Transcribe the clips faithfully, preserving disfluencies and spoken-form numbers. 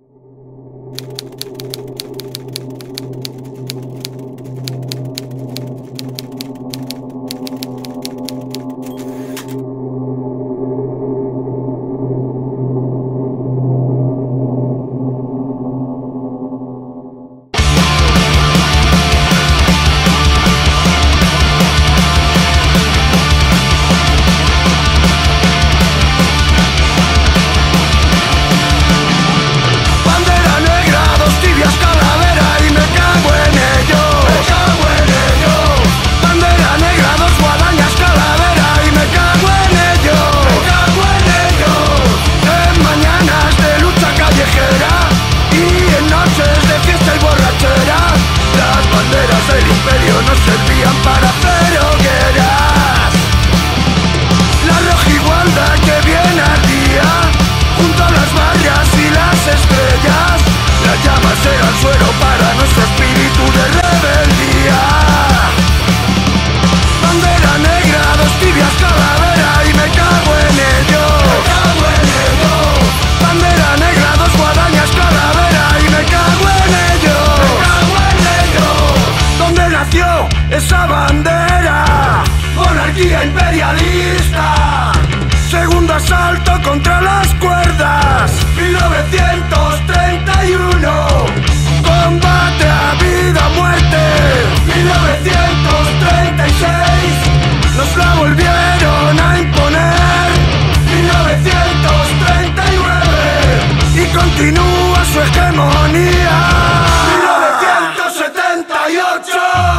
Esa bandera, monarquía imperialista, segundo asalto contra las cuerdas, mil novecientos treinta y uno, combate a vida o muerte, mil novecientos treinta y seis, nos la volvieron a imponer, mil novecientos treinta y nueve, y continúa su hegemonía, mil novecientos setenta y ocho.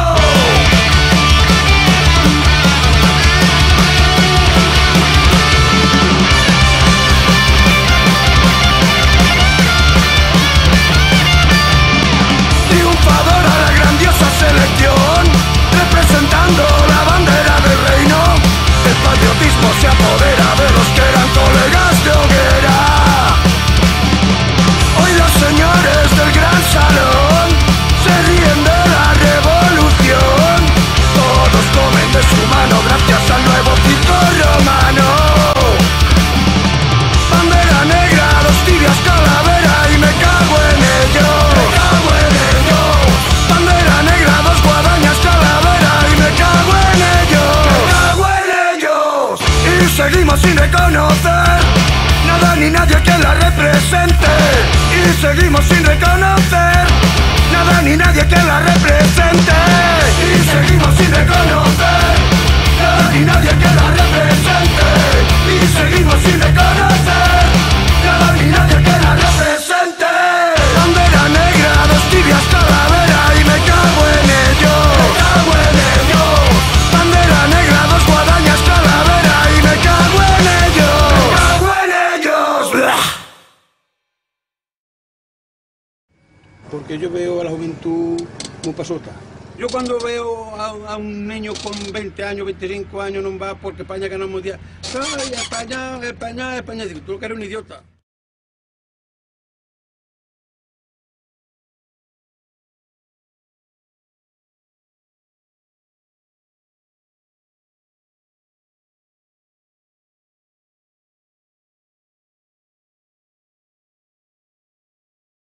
Selección, representando la bandera del reino, el patriotismo se apodera de los que eran colegas de hoguera. Hoy los señores del gran salón se ríen de la revolución, todos comen de su mano gracias al nuevo circo romano. Bandera negra, dos tibias, calavera y me cago en ello. Me cago en ello. Bandera negra, dos guadañas, calavera y me cago en ellos. Me cago en ellos. Y seguimos sin reconocer nada ni nadie que la represente. Y seguimos sin reconocer nada ni nadie que la represente. Y seguimos sin reconocer nada ni nadie que la represente. Y seguimos sin reconocer nada ni nadie que la represente. Bandera negra, dos tibias, calavera y me cago en ello. Me cago en ello. Bandera negra, dos guadañas, calavera y me cago en ello. Me cago en ellos. Blah. Porque yo veo a la juventud muy pasota. Yo cuando veo a, a un niño con veinte años, veinticinco años, no va porque España ganó el mundial. Ay, España, España, España. Digo, tú que eres un idiota.